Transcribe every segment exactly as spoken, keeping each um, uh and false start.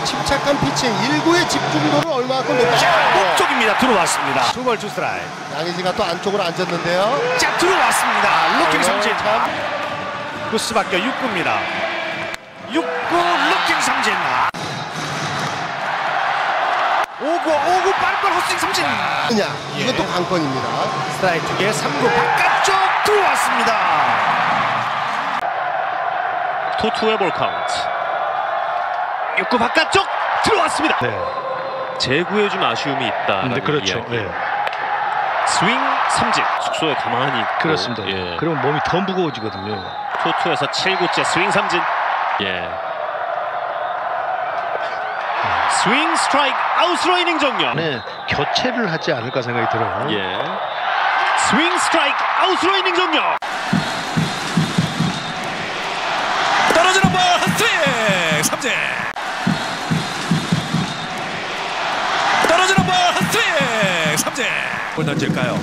침착한 피칭, 일구의 집중도를 얼마큼 높이. 목쪽입니다. 들어왔습니다. 투볼 투 스트라이크. 양의지가 또 안쪽으로 앉았는데요. 자, 들어왔습니다. 루킹 아, 삼진. 참. 구스 바뀌어 육 구입니다. 육 구 루킹 삼진. 오 구 오 구 빠른볼 헛스윙 삼진. 그냥 예. 이것도 관건입니다. 스트라이크 두 개, 삼 구 바깥쪽 들어왔습니다. 투투의 볼 카운트. 육 구 바깥쪽 들어왔습니다. 네. 제구에 좀 아쉬움이 있다. 네, 그렇죠. 네. 스윙 삼진. 숙소에 가만히 있고. 그렇습니다. 예. 그러면 몸이 더 무거워지거든요. 투투에서 칠 구째 스윙 삼진. 예. 스윙 스트라이크 아웃으로 이닝 종료. 네, 교체를 하지 않을까 생각이 들어요. 예. 스윙 스트라이크 아웃으로 이닝 종료. 떨어지는 볼 헛스윙 삼진. 떨어지는 볼 헛스윙 삼진. 볼 던질까요?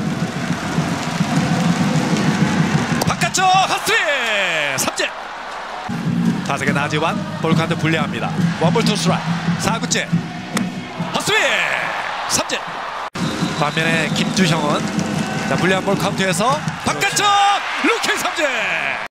바깥쪽 헛스윙 삼진. 타석의 나지완 볼 카운트 불리합니다. 원볼 투 스트라이크. 사 구째 헛스윙 삼진. 반면에 김주형은 자, 불리한 볼 카운트에서 바깥쪽 루킹 삼진.